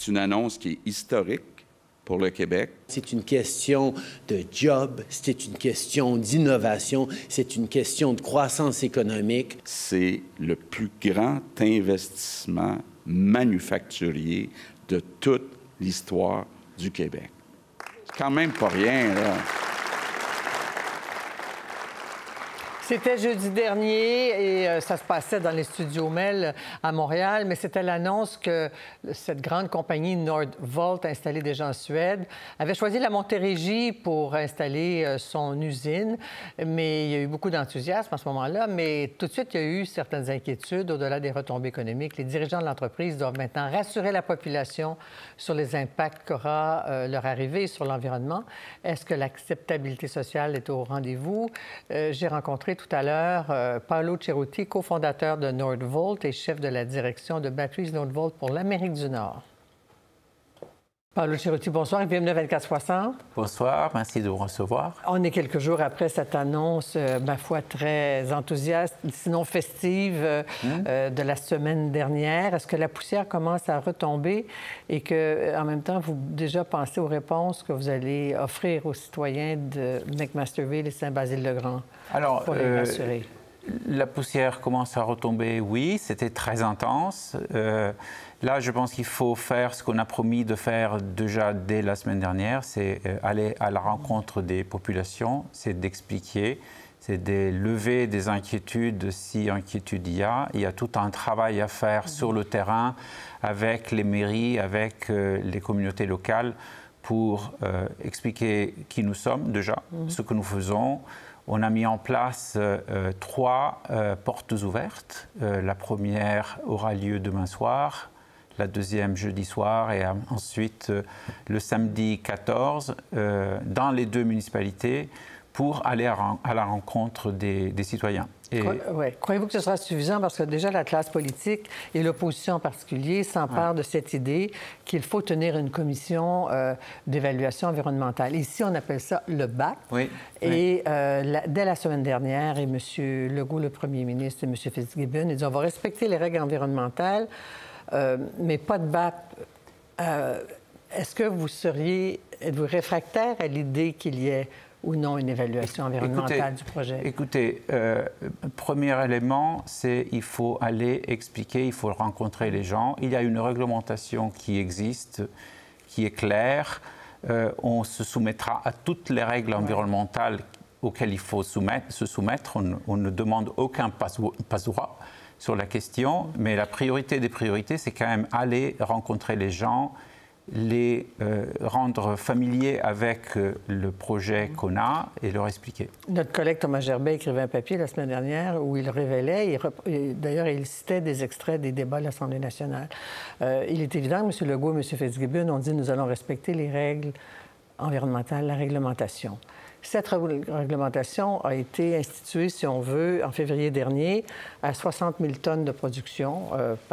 C'est une annonce qui est historique pour le Québec. C'est une question de job, c'est une question d'innovation, c'est une question de croissance économique. C'est le plus grand investissement manufacturier de toute l'histoire du Québec. C'est quand même pas rien, là. C'était jeudi dernier et ça se passait dans les studios Mel à Montréal, mais c'était l'annonce que cette grande compagnie Nordvolt, installée déjà en Suède, avait choisi la Montérégie pour installer son usine. Mais il y a eu beaucoup d'enthousiasme à ce moment-là, mais tout de suite, il y a eu certaines inquiétudes au-delà des retombées économiques. Les dirigeants de l'entreprise doivent maintenant rassurer la population sur les impacts qu'aura leur arrivée sur l'environnement. Est-ce que l'acceptabilité sociale est au rendez-vous? J'ai rencontré tout à l'heure Paolo Ceruti, cofondateur de Nordvolt et chef de la direction de Batteries Nordvolt pour l'Amérique du Nord. Paolo Ceruti, bonsoir et bienvenue à 24/60. Bonsoir, merci de vous recevoir. On est quelques jours après cette annonce, ma foi, très enthousiaste, sinon festive, de la semaine dernière. Est-ce que la poussière commence à retomber et que, en même temps, vous déjà pensez aux réponses que vous allez offrir aux citoyens de McMasterville et Saint-Basile-le-Grand pour les rassurer? La poussière commence à retomber, oui, c'était très intense. Là, je pense qu'il faut faire ce qu'on a promis de faire déjà dès la semaine dernière, c'est aller à la rencontre des populations, c'est d'expliquer, c'est de lever des inquiétudes si inquiétude il y a. Il y a tout un travail à faire sur le terrain avec les mairies, avec les communautés locales pour expliquer qui nous sommes déjà, ce que nous faisons. On a mis en place 3 portes ouvertes. La première aura lieu demain soir, la deuxième jeudi soir et ensuite le samedi 14 dans les 2 municipalités pour aller à la rencontre des citoyens. Ouais. Croyez-vous que ce sera suffisant? Parce que déjà, la classe politique et l'opposition en particulier s'emparent de cette idée qu'il faut tenir une commission d'évaluation environnementale. Ici, on appelle ça le BAC. Oui. Et dès la semaine dernière, et M. Legault, le premier ministre, et M. Fitzgibbon, ils disent on va respecter les règles environnementales, mais pas de BAC. Est-ce que êtes-vous réfractaire à l'idée qu'il y ait ou non une évaluation environnementale du projet? Écoutez, premier élément, c'est qu'il faut aller expliquer, il faut rencontrer les gens. Il y a une réglementation qui existe, qui est claire. On se soumettra à toutes les règles environnementales auxquelles il faut se soumettre. On ne demande aucun passe-droit sur la question, mais la priorité des priorités, c'est quand même aller rencontrer les gens, les rendre familiers avec le projet qu'on a et leur expliquer. Notre collègue Thomas Gerbet écrivait un papier la semaine dernière où il révélait, d'ailleurs il citait des extraits des débats de l'Assemblée nationale. Il est évident que M. Legault et M. Fitzgibbon ont dit nous allons respecter les règles environnementales, la réglementation. Cette réglementation a été instituée, si on veut, en février dernier, à 60 000 tonnes de production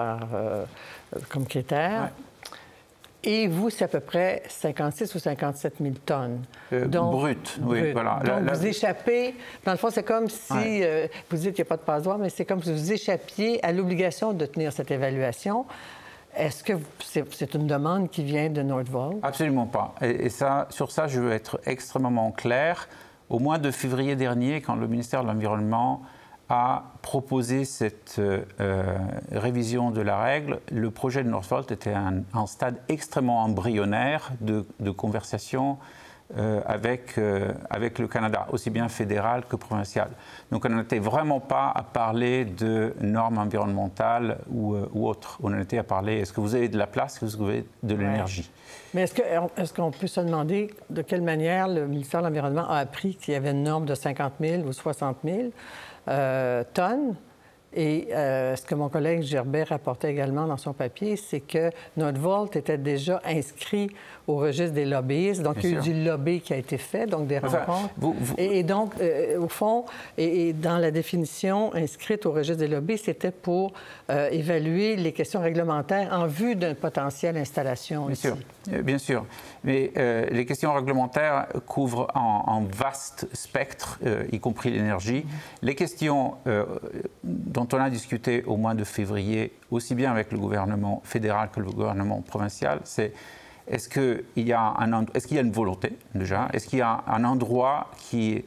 comme critère. Ouais. Et vous, c'est à peu près 56 ou 57 000 tonnes. Brut, oui, voilà. Donc, vous échappez... Dans le fond, c'est comme si... vous dites qu'il n'y a pas de passe-droit, mais c'est comme si vous échappiez à l'obligation de tenir cette évaluation. Est-ce que c'est une demande qui vient de Nordvolt? Absolument pas. Et sur ça, je veux être extrêmement clair. Au mois de février dernier, quand le ministère de l'Environnement a proposé cette révision de la règle, le projet de Nordvolt était un stade extrêmement embryonnaire de conversation avec le Canada, aussi bien fédéral que provincial. Donc on n'était vraiment pas à parler de normes environnementales ou autres. On en était à parler, est-ce que vous avez de la place, est-ce que vous avez de l'énergie? Mais est-ce qu'on peut se demander de quelle manière le ministère de l'Environnement a appris qu'il y avait une norme de 50 000 ou 60 000 tonnes? Et ce que mon collègue Gerbet rapportait également dans son papier, c'est que Nordvolt était déjà inscrit au registre des lobbyistes. Donc, il y a eu du lobby qui a été fait, donc des rencontres. Et donc, au fond, et dans la définition inscrite au registre des lobbyistes, c'était pour évaluer les questions réglementaires en vue d'une potentielle installation bien ici. Sûr. Bien sûr. Mais les questions réglementaires couvrent un vaste spectre, y compris l'énergie. Les questions dont dont on a discuté au mois de février, aussi bien avec le gouvernement fédéral que le gouvernement provincial, c'est est-ce qu'il y a une volonté déjà? Est-ce qu'il y a un endroit qui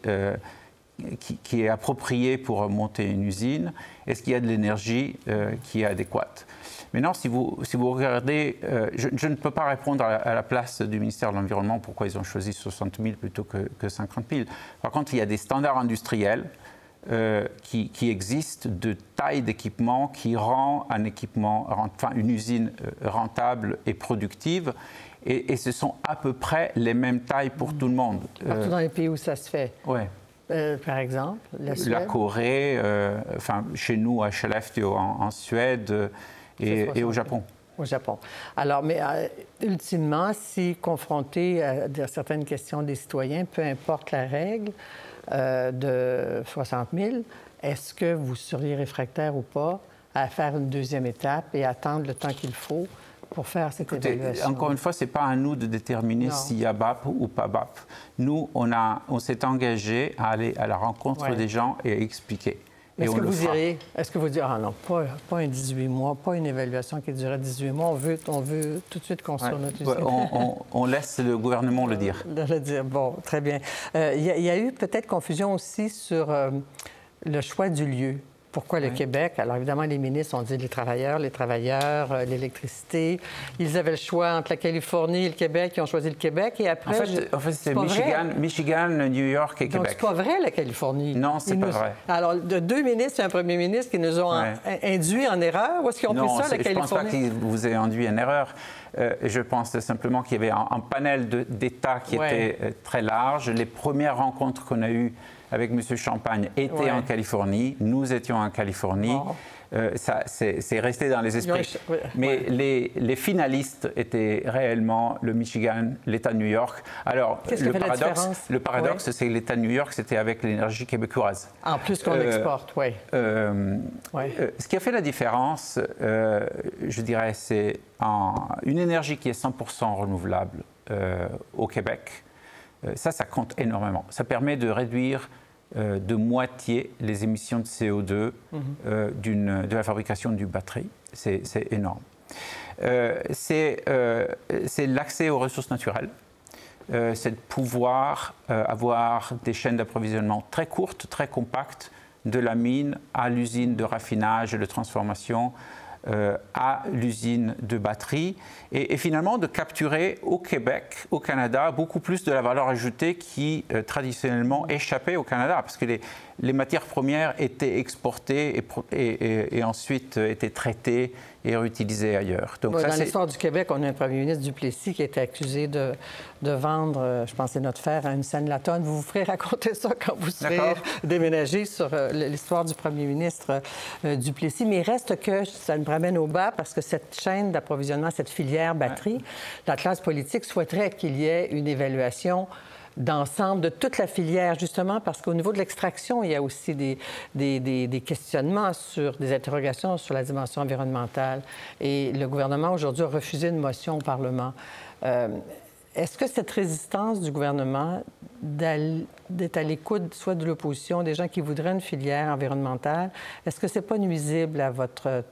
est approprié pour monter une usine? Est-ce qu'il y a de l'énergie qui est adéquate? Maintenant, si vous regardez, je ne peux pas répondre à la place du ministère de l'Environnement pourquoi ils ont choisi 60 000 plutôt que 50 000. Par contre, il y a des standards industriels qui existent de taille d'équipement qui rend une usine rentable et productive. Et ce sont à peu près les mêmes tailles pour tout le monde. Partout dans les pays où ça se fait. Oui. Par exemple, la Corée, chez nous à Skellefteå en Suède et au Japon. Au Japon. Alors, mais ultimement, si confronté à certaines questions des citoyens, peu importe la règle de 60 000, est-ce que vous seriez réfractaire ou pas à faire une deuxième étape et attendre le temps qu'il faut pour faire cette évaluation? Encore une fois, ce n'est pas à nous de déterminer s'il y a BAP ou pas BAP. Nous, on s'est engagé à aller à la rencontre des gens et à expliquer. Est-ce que vous direz, ah non, pas un 18 mois, pas une évaluation qui durerait 18 mois, on veut tout de suite construire notre usine? On laisse le gouvernement le dire. Le dire, bon, très bien. Il y a eu peut-être confusion aussi sur le choix du lieu. Pourquoi le Québec? Alors, évidemment, les ministres ont dit les travailleurs, l'électricité. Ils avaient le choix entre la Californie et le Québec. Ils ont choisi le Québec. Et après, en fait c'était Michigan, New York et Québec. Donc, c'est pas vrai, la Californie? Non, c'est pas vrai. Alors, de deux ministres et un premier ministre qui nous ont induit en erreur? Ou est-ce qu'ils ont pris ça, la Californie? Non, je ne pense pas qu'ils vous aient induit en erreur. Je pense simplement qu'il y avait un panel d'États qui était très large. Les premières rencontres qu'on a eues avec M. Champagne étaient en Californie. Nous étions en Californie. C'est resté dans les esprits. Mais les finalistes étaient réellement le Michigan, l'État de New York. Alors, le paradoxe, c'est que l'État de New York, c'était avec l'énergie québécoise. En plus qu'on exporte, oui. Ce qui a fait la différence, je dirais, c'est une énergie qui est 100% renouvelable au Québec. Ça compte énormément. Ça permet de réduire de moitié les émissions de CO2 de la fabrication d'une batterie. C'est énorme. C'est l'accès aux ressources naturelles. C'est de pouvoir avoir des chaînes d'approvisionnement très courtes, très compactes, de la mine à l'usine de raffinage et de transformation, à l'usine de batterie et finalement de capturer au Québec, au Canada, beaucoup plus de la valeur ajoutée qui traditionnellement échappait au Canada parce que les matières premières étaient exportées et ensuite étaient traitées et réutilisées ailleurs. Donc, dans l'histoire du Québec, on a un premier ministre Duplessis qui a été accusé de vendre, je pense, notre fer à une scène la tonne. Vous ferez raconter ça quand vous serez déménagé sur l'histoire du premier ministre Duplessis. Mais il reste que ça me ramène au bas parce que cette chaîne d'approvisionnement, cette filière batterie, la classe politique souhaiterait qu'il y ait une évaluation d'ensemble de toute la filière, justement parce qu'au niveau de l'extraction, il y a aussi des questionnements des interrogations sur la dimension environnementale. Et le gouvernement, aujourd'hui, a refusé une motion au Parlement. Est-ce que cette résistance du gouvernement d'être à l'écoute soit de l'opposition, des gens qui voudraient une filière environnementale, est-ce que c'est pas nuisible à votre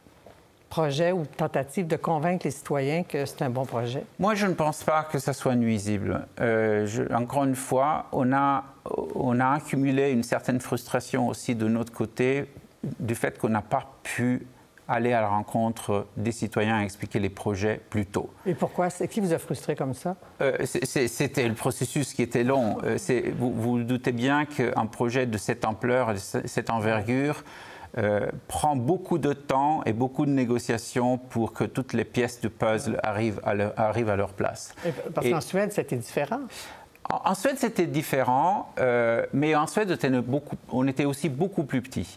projet ou tentative de convaincre les citoyens que c'est un bon projet? Moi, je ne pense pas que ça soit nuisible. Encore une fois, on a accumulé une certaine frustration aussi de notre côté du fait qu'on n'a pas pu aller à la rencontre des citoyens et expliquer les projets plus tôt. Et pourquoi? C'est qui vous a frustré comme ça? C'était le processus qui était long. Vous doutez bien qu'un projet de cette ampleur et de cette envergure prend beaucoup de temps et beaucoup de négociations pour que toutes les pièces de puzzle arrivent à leur place. Parce qu'en Suède, c'était différent. En Suède, c'était différent, mais en Suède, on était aussi beaucoup plus petits.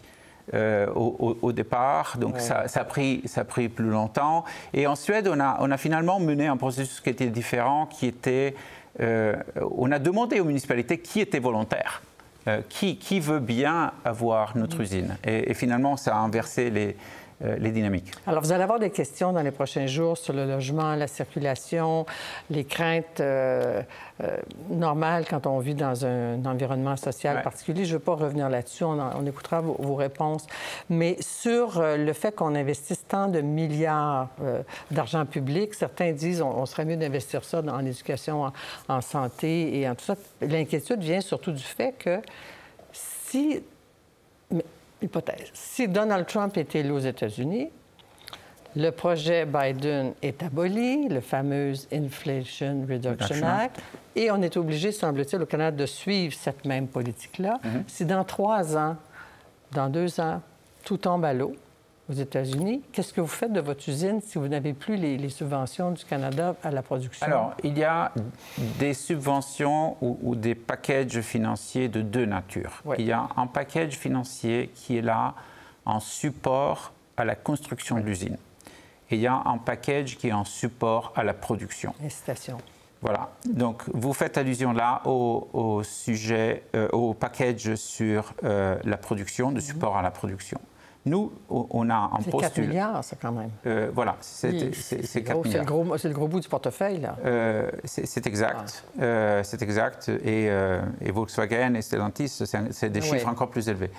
Au départ, donc ça a pris plus longtemps. Et en Suède, on a finalement mené un processus qui était différent, qui était... on a demandé aux municipalités qui étaient volontaires. Qui veut bien avoir notre usine. Et finalement, ça a inversé les dynamiques. Alors, vous allez avoir des questions dans les prochains jours sur le logement, la circulation, les craintes normales quand on vit dans un environnement social particulier. Je ne veux pas revenir là-dessus, on écoutera vos réponses. Mais sur le fait qu'on investisse tant de milliards d'argent public, certains disent on serait mieux d'investir ça en éducation, en santé et en tout ça. L'inquiétude vient surtout du fait que si... Hypothèse. Si Donald Trump est élu aux États-Unis, le projet Biden est aboli, le fameux Inflation Reduction Act, et on est obligé, semble-t-il, au Canada de suivre cette même politique-là. Si dans 3 ans, dans 2 ans, tout tombe à l'eau aux États-Unis, qu'est-ce que vous faites de votre usine si vous n'avez plus les subventions du Canada à la production? Alors, il y a des subventions ou des packages financiers de 2 natures. Il y a un package financier qui est là en support à la construction de l'usine. Et il y a un package qui est en support à la production. Incitation. Voilà. Donc, vous faites allusion là au sujet, au package sur la production, de support à la production. Nous, on a un postulat... C'est 4 milliards, ça, quand même. Voilà, c'est 4 milliards. C'est le gros bout du portefeuille, là. C'est exact. C'est exact. Et Volkswagen et Stellantis, c'est des chiffres encore plus élevés.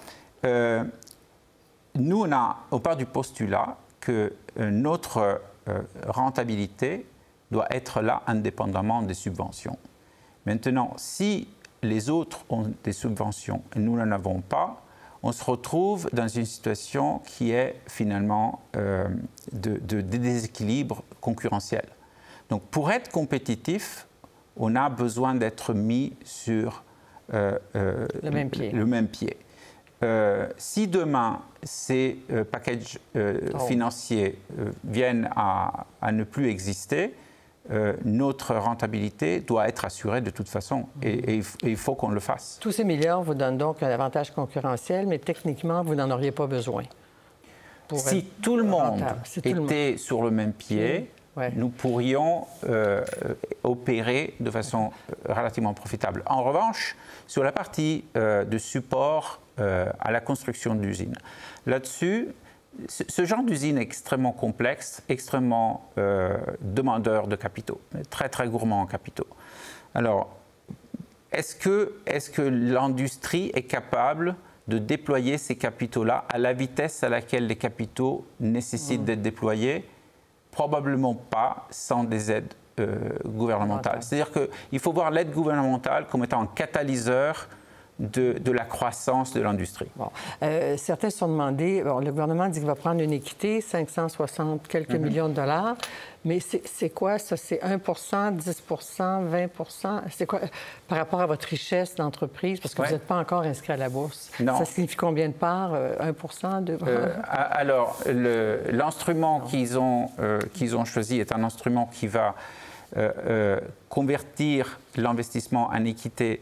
Nous, on part du postulat que notre rentabilité doit être là indépendamment des subventions. Maintenant, si les autres ont des subventions et nous n'en avons pas, on se retrouve dans une situation qui est finalement de déséquilibre concurrentiel. Donc, pour être compétitif, on a besoin d'être mis sur le même pied. Si demain, ces packages financiers viennent à ne plus exister, notre rentabilité doit être assurée de toute façon et il faut qu'on le fasse. Tous ces milliards vous donnent donc un avantage concurrentiel, mais techniquement, vous n'en auriez pas besoin. Si tout le monde était sur le même pied, nous pourrions opérer de façon relativement profitable. En revanche, sur la partie de support à la construction d'usines, là-dessus, ce genre d'usine est extrêmement complexe, extrêmement demandeur de capitaux, très, très gourmand en capitaux. Alors, est-ce que l'industrie est capable de déployer ces capitaux-là à la vitesse à laquelle les capitaux nécessitent d'être déployés? Probablement pas sans des aides gouvernementales. C'est-à-dire qu'il faut voir l'aide gouvernementale comme étant un catalyseur de la croissance de l'industrie. Bon. Certains se sont demandé, le gouvernement dit qu'il va prendre une équité, 560 quelques millions de dollars, mais c'est quoi ça? C'est 1 10 20 c'est quoi par rapport à votre richesse d'entreprise? Parce que vous n'êtes pas encore inscrit à la bourse. Non. Ça signifie combien de parts? 1 2 Alors, l'instrument qu'ils ont choisi est un instrument qui va convertir l'investissement en équité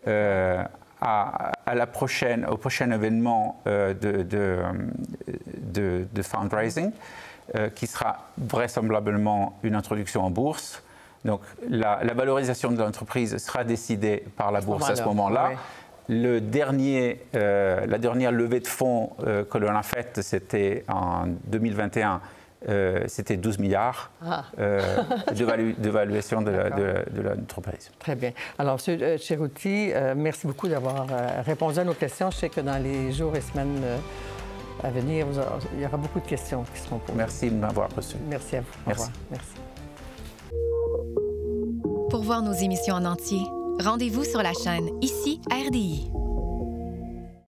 au prochain événement de fundraising, qui sera vraisemblablement une introduction en bourse. Donc, la valorisation de l'entreprise sera décidée par la bourse à ce moment-là. La dernière levée de fonds que l'on a faite, c'était en 2021. C'était 12 milliards de valuation de l'entreprise. Très bien. Alors, M. Cerutti, merci beaucoup d'avoir répondu à nos questions. Je sais que dans les jours et semaines à venir, il y aura beaucoup de questions qui seront posées. Merci de m'avoir reçu. Merci à vous. Merci. Au revoir. Merci. Pour voir nos émissions en entier, rendez-vous sur la chaîne ICI RDI.